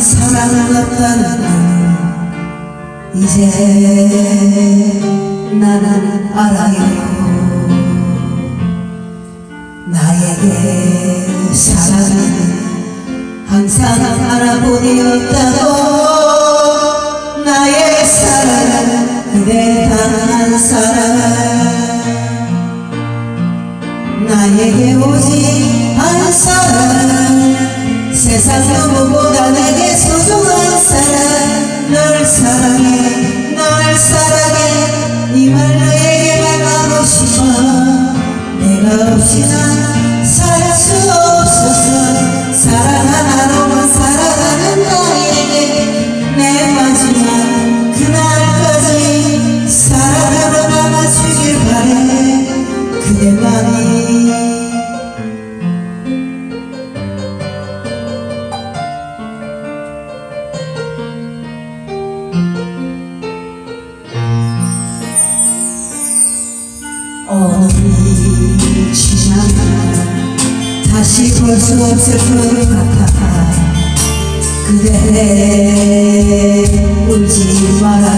사랑을 없다는 이제 나는 알아요. 나에게 사랑은 항상 하나뿐이었다고. 나의 사랑은 그대 단 한 사랑, 나에게 오직 한 사랑, 세상 누구보다 내게 소중한 사랑. 널 사랑해, 널 사랑해, 이 말 너에게만 하고 싶어. 내가 없이 난 살 수 없어서 사랑 하나로만 살아가는 나에게 내 마지막 그날까지 사랑으로 남아주길 바래. 그대만이 오늘이 지나면 다시 볼 수 없을 것 같아. 그대 울지 마라.